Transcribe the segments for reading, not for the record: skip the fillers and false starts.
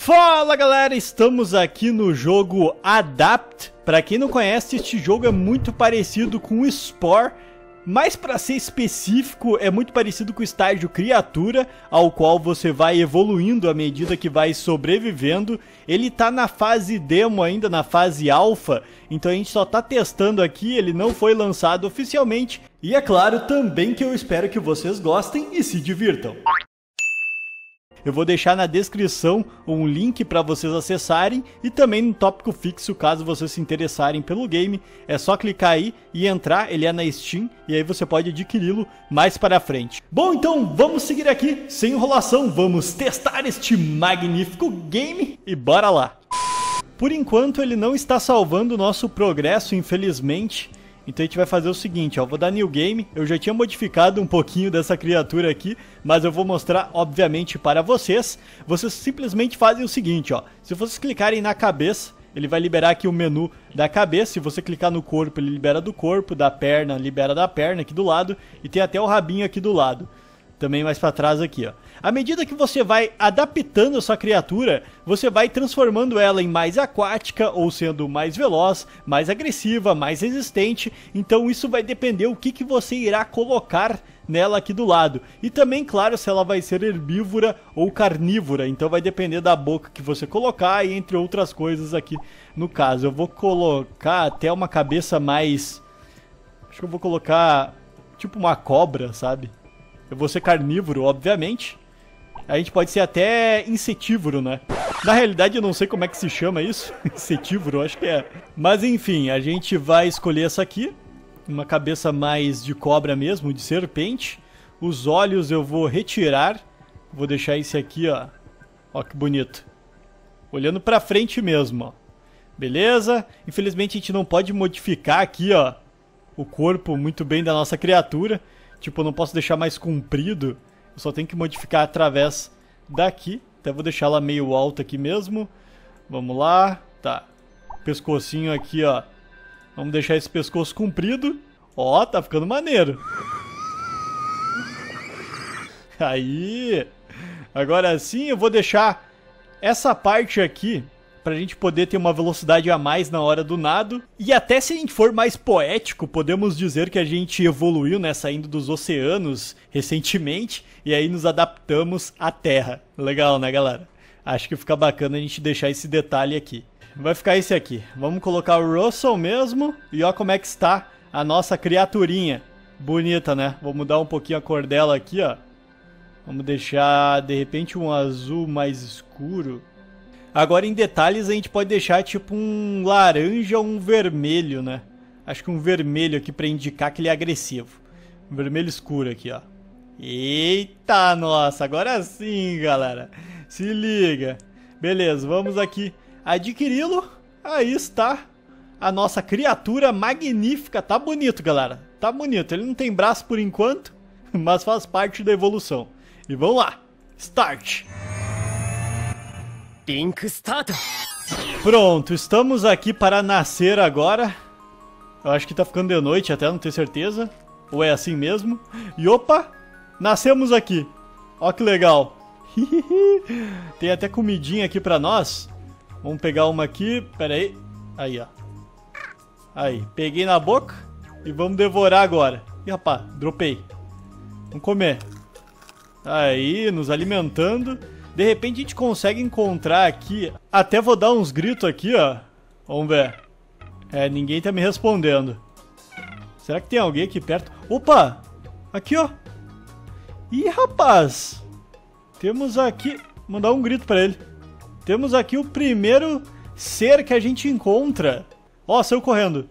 Fala galera, estamos aqui no jogo Adapt. Para quem não conhece, este jogo é muito parecido com o Spore, mas para ser específico, é muito parecido com o estágio Criatura, ao qual você vai evoluindo à medida que vai sobrevivendo. Ele tá na fase demo ainda, na fase alfa, então a gente só tá testando aqui, ele não foi lançado oficialmente. E é claro também que eu espero que vocês gostem e se divirtam. Eu vou deixar na descrição um link para vocês acessarem e também no tópico fixo caso vocês se interessarem pelo game. É só clicar aí e entrar, ele é na Steam e aí você pode adquiri-lo mais para frente. Bom, então vamos seguir aqui, sem enrolação, vamos testar este magnífico game e bora lá. Por enquanto ele não está salvando o nosso progresso, infelizmente. Então a gente vai fazer o seguinte, ó, vou dar New Game, eu já tinha modificado um pouquinho dessa criatura aqui, mas eu vou mostrar, obviamente, para vocês. Vocês simplesmente fazem o seguinte, ó, se vocês clicarem na cabeça, ele vai liberar aqui o menu da cabeça. Se você clicar no corpo, ele libera do corpo, da perna, libera da perna aqui do lado, e tem até o rabinho aqui do lado. Também mais pra trás aqui, ó. À medida que você vai adaptando a sua criatura, você vai transformando ela em mais aquática, ou sendo mais veloz, mais agressiva, mais resistente. Então isso vai depender o que você irá colocar nela aqui do lado. E também, claro, se ela vai ser herbívora ou carnívora. Então vai depender da boca que você colocar e entre outras coisas aqui no caso. Eu vou colocar até uma cabeça mais... Acho que eu vou colocar tipo uma cobra, sabe? Eu vou ser carnívoro, obviamente. A gente pode ser até insetívoro, né? Na realidade eu não sei como é que se chama isso. Insetívoro, acho que é. Mas enfim, a gente vai escolher essa aqui. Uma cabeça mais de cobra mesmo, de serpente. Os olhos eu vou retirar. Vou deixar esse aqui, ó. Ó que bonito. Olhando pra frente mesmo, ó. Beleza? Infelizmente a gente não pode modificar aqui, ó, o corpo muito bem da nossa criatura. Tipo, eu não posso deixar mais comprido. Eu só tenho que modificar através daqui. Até vou deixar ela meio alta aqui mesmo. Vamos lá. Tá. Pescocinho aqui, ó. Vamos deixar esse pescoço comprido. Ó, tá ficando maneiro. Aí. Agora sim eu vou deixar essa parte aqui pra gente poder ter uma velocidade a mais na hora do nado. E até se a gente for mais poético, podemos dizer que a gente evoluiu, né, saindo dos oceanos recentemente, e aí nos adaptamos à terra. Legal, né, galera? Acho que fica bacana a gente deixar esse detalhe aqui. Vai ficar esse aqui. Vamos colocar o Russell mesmo, e ó como é que está a nossa criaturinha. Bonita, né? Vou mudar um pouquinho a cor dela aqui, ó. Vamos deixar, de repente, um azul mais escuro. Agora em detalhes a gente pode deixar tipo um laranja ou um vermelho, né? Acho que um vermelho aqui pra indicar que ele é agressivo. Um vermelho escuro aqui, ó. Eita, nossa, agora sim, galera. Se liga. Beleza, vamos aqui adquiri-lo. Aí está a nossa criatura magnífica. Tá bonito, galera. Tá bonito. Ele não tem braço por enquanto, mas faz parte da evolução. E vamos lá. Start. Pronto, estamos aqui para nascer agora. Eu acho que tá ficando de noite até, não tenho certeza. Ou é assim mesmo? E opa, nascemos aqui. Ó que legal. Tem até comidinha aqui pra nós. Vamos pegar uma aqui, pera aí. Aí, ó. Aí, peguei na boca e vamos devorar agora. Ih, rapaz, dropei. Vamos comer. Aí, nos alimentando. De repente a gente consegue encontrar aqui. Até vou dar uns gritos aqui, ó. Vamos ver. É, ninguém tá me respondendo. Será que tem alguém aqui perto? Opa! Aqui, ó. Ih, rapaz. Temos aqui... Vou mandar um grito pra ele. Temos aqui o primeiro ser que a gente encontra. Ó, saiu correndo.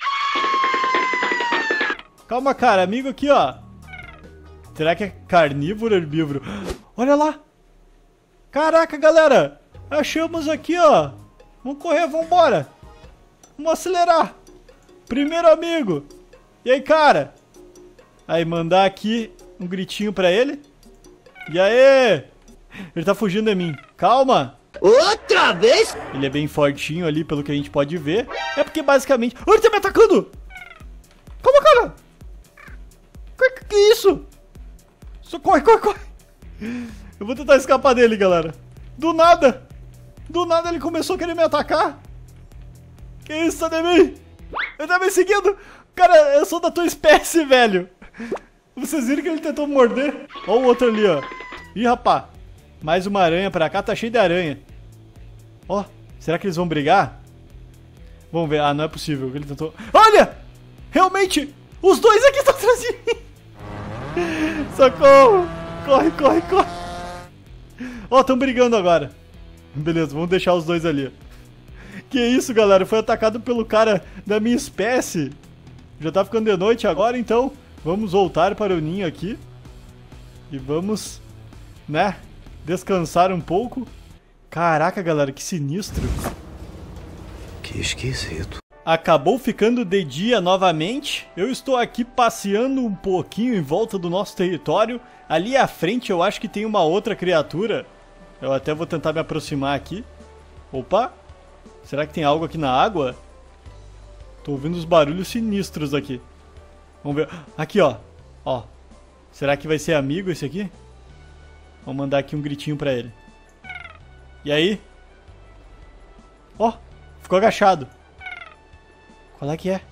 Calma, cara. Amigo aqui, ó. Será que é carnívoro ou herbívoro? Olha lá. Caraca, galera, achamos aqui, ó. Vamos correr, vamos embora. Vamos acelerar. Primeiro amigo. E aí, cara? Aí, mandar aqui um gritinho pra ele. E aí? Ele tá fugindo de mim. Calma. Outra vez? Ele é bem fortinho ali, pelo que a gente pode ver. É porque, basicamente... Oh, ele tá me atacando! Calma, cara. Que isso? Só corre, corre, corre. Eu vou tentar escapar dele, galera. Do nada. Do nada ele começou a querer me atacar. Que isso, sai de mim? Ele tá me seguindo. Cara, eu sou da tua espécie, velho. Vocês viram que ele tentou morder? Ó o outro ali, ó. Ih, rapá. Mais uma aranha pra cá, tá cheio de aranha. Ó, será que eles vão brigar? Vamos ver. Ah, não é possível. Ele tentou... Olha! Realmente, os dois aqui estão atrás de mim. Socorro. Corre, corre, corre. Ó, estão brigando agora. Beleza, vamos deixar os dois ali. Que isso, galera? Foi atacado pelo cara da minha espécie. Já tá ficando de noite agora, então vamos voltar para o ninho aqui. E vamos, né, descansar um pouco. Caraca, galera, que sinistro. Que esquisito. Acabou ficando de dia novamente. Eu estou aqui passeando um pouquinho em volta do nosso território. Ali à frente eu acho que tem uma outra criatura. Eu até vou tentar me aproximar aqui. Opa! Será que tem algo aqui na água? Tô ouvindo uns barulhos sinistros aqui. Vamos ver. Aqui, ó. Ó. Será que vai ser amigo esse aqui? Vamos mandar aqui um gritinho pra ele. E aí? Ó. Ficou agachado. Qual é que é?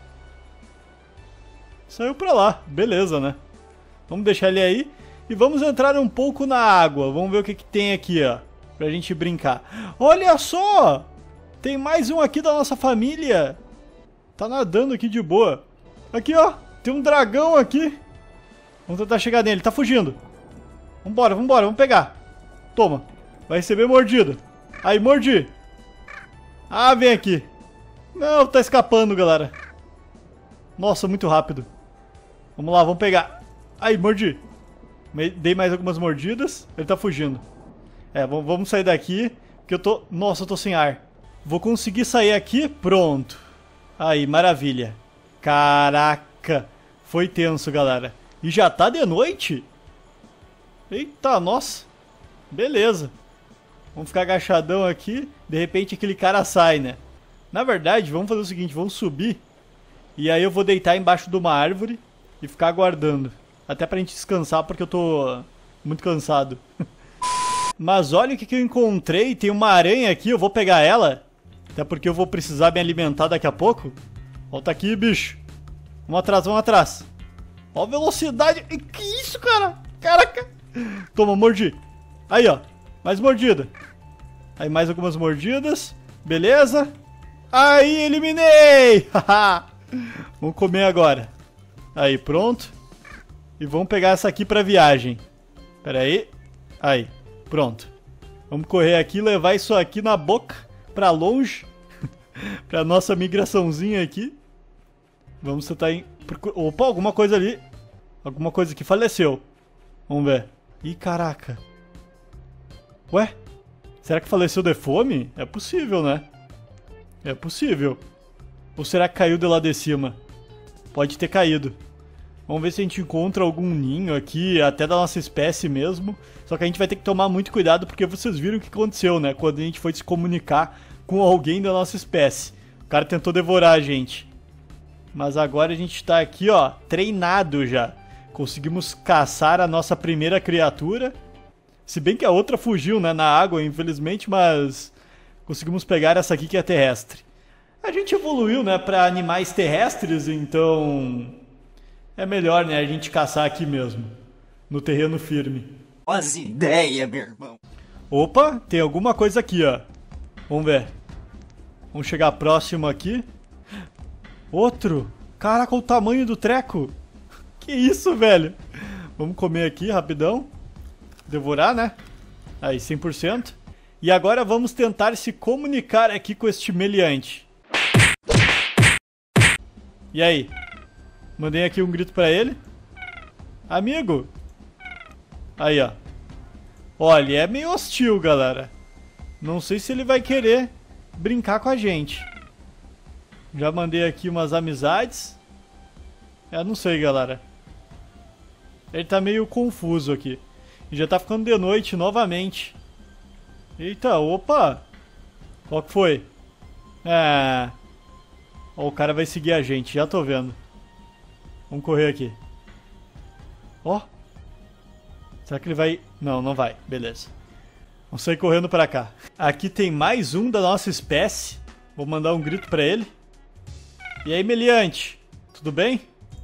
Saiu pra lá. Beleza, né? Vamos deixar ele aí. E vamos entrar um pouco na água. Vamos ver o que tem aqui, ó. Pra gente brincar. Olha só! Tem mais um aqui da nossa família. Tá nadando aqui de boa. Aqui, ó. Tem um dragão aqui. Vamos tentar chegar nele. Tá fugindo. Vambora, vambora. Vamos pegar. Toma. Vai receber mordida. Aí, mordi. Ah, vem aqui. Não, tá escapando, galera. Nossa, muito rápido. Vamos lá, vamos pegar. Aí, mordi. Dei mais algumas mordidas. Ele tá fugindo. É, vamos sair daqui. Porque eu tô... Nossa, eu tô sem ar. Vou conseguir sair aqui. Pronto. Aí, maravilha. Caraca. Foi tenso, galera. E já tá de noite? Eita, nossa. Beleza. Vamos ficar agachadão aqui. De repente aquele cara sai, né? Na verdade, vamos fazer o seguinte. Vamos subir. E aí eu vou deitar embaixo de uma árvore. E ficar aguardando. Até pra gente descansar, porque eu tô muito cansado. Mas olha o que eu encontrei. Tem uma aranha aqui, eu vou pegar ela. Até porque eu vou precisar me alimentar daqui a pouco. Volta aqui, bicho. Vamos atrás, vamos atrás. Ó a velocidade. Que isso, cara? Caraca. Toma, mordi. Aí, ó. Mais mordida. Aí, mais algumas mordidas. Beleza. Aí, eliminei. Vamos comer agora. Aí, pronto. E vamos pegar essa aqui pra viagem. Pera aí. Aí, pronto. Vamos correr aqui e levar isso aqui na boca. Pra longe. Pra nossa migraçãozinha aqui. Vamos tentar em... Opa, alguma coisa ali. Alguma coisa que faleceu. Vamos ver. Ih, caraca. Ué? Será que faleceu de fome? É possível, né? É possível. Ou será que caiu de lá de cima? Pode ter caído. Vamos ver se a gente encontra algum ninho aqui, até da nossa espécie mesmo. Só que a gente vai ter que tomar muito cuidado, porque vocês viram o que aconteceu, né? Quando a gente foi se comunicar com alguém da nossa espécie. O cara tentou devorar a gente. Mas agora a gente tá aqui, ó, treinado já. Conseguimos caçar a nossa primeira criatura. Se bem que a outra fugiu, né, na água, infelizmente, mas conseguimos pegar essa aqui que é terrestre. A gente evoluiu, né, pra animais terrestres, então é melhor, né, a gente caçar aqui mesmo, no terreno firme. As ideias, meu irmão. Opa, tem alguma coisa aqui, ó. Vamos ver. Vamos chegar próximo aqui. Outro? Caraca, o tamanho do treco. Que isso, velho? Vamos comer aqui, rapidão. Devorar, né? Aí, 100%. E agora vamos tentar se comunicar aqui com este meliante. E aí? Mandei aqui um grito pra ele. Amigo. Aí, ó. Olha, é meio hostil, galera. Não sei se ele vai querer brincar com a gente. Já mandei aqui umas amizades. Eu não sei, galera. Ele tá meio confuso aqui. E já tá ficando de noite novamente. Eita, opa. Qual que foi? É... Ó, o cara vai seguir a gente, já tô vendo. Vamos correr aqui. Ó. Será que ele vai... Não, não vai. Beleza. Vamos sair correndo pra cá. Aqui tem mais um da nossa espécie. Vou mandar um grito pra ele. E aí, meliante? Tudo bem?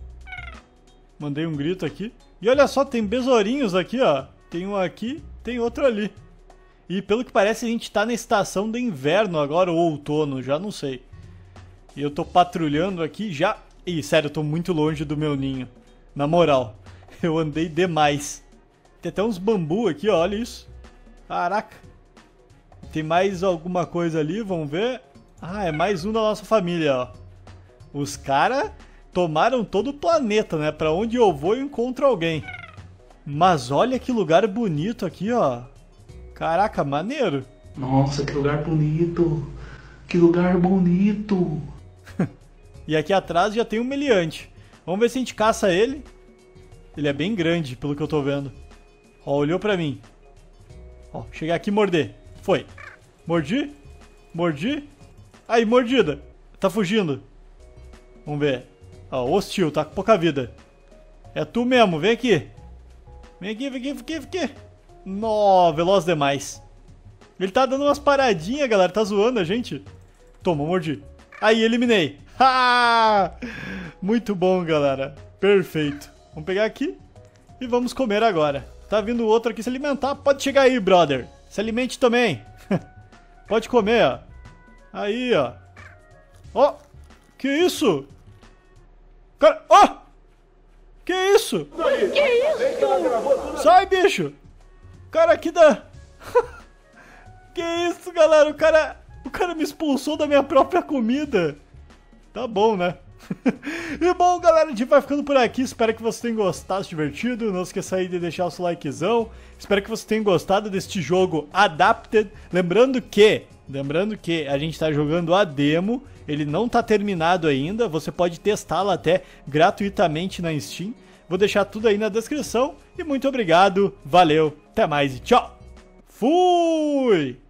Mandei um grito aqui. E olha só, tem besourinhos aqui, ó. Tem um aqui, tem outro ali. E pelo que parece, a gente tá na estação do inverno agora, ou outono, já não sei. E eu tô patrulhando aqui já... Ih, sério, eu tô muito longe do meu ninho. Na moral, eu andei demais. Tem até uns bambu aqui, ó, olha isso. Caraca. Tem mais alguma coisa ali, vamos ver. Ah, é mais um da nossa família, ó. Os caras tomaram todo o planeta, né? Pra onde eu vou eu encontro alguém. Mas olha que lugar bonito aqui, ó. Caraca, maneiro. Nossa, que lugar bonito. Que lugar bonito. E aqui atrás já tem um meliante. Vamos ver se a gente caça ele. Ele é bem grande, pelo que eu tô vendo. Ó, olhou pra mim. Ó, chegar aqui e morder. Foi. Mordi. Mordi. Aí, mordida. Tá fugindo. Vamos ver. Ó, hostil, tá com pouca vida. É tu mesmo, vem aqui. Vem aqui, vem aqui, vem aqui, vem aqui. Nó, veloz demais. Ele tá dando umas paradinhas, galera. Tá zoando a gente. Toma, mordi. Aí, eliminei. Ha! Muito bom, galera. Perfeito. Vamos pegar aqui e vamos comer agora. Tá vindo outro aqui se alimentar. Pode chegar aí, brother. Se alimente também. Pode comer, ó. Aí, ó. Ó. Que isso? Cara, ó. Que isso? Que isso? Sai, bicho. Cara, aqui da... Que isso, galera? O cara me expulsou da minha própria comida. Tá bom, né? E bom, galera, a gente vai ficando por aqui. Espero que vocês tenham gostado, se divertido. Não esqueça aí de deixar o seu likezão. Espero que vocês tenham gostado deste jogo Adapted. Lembrando que a gente tá jogando a demo. Ele não tá terminado ainda. Você pode testá-la até gratuitamente na Steam. Vou deixar tudo aí na descrição. E muito obrigado, valeu, até mais e tchau! Fui!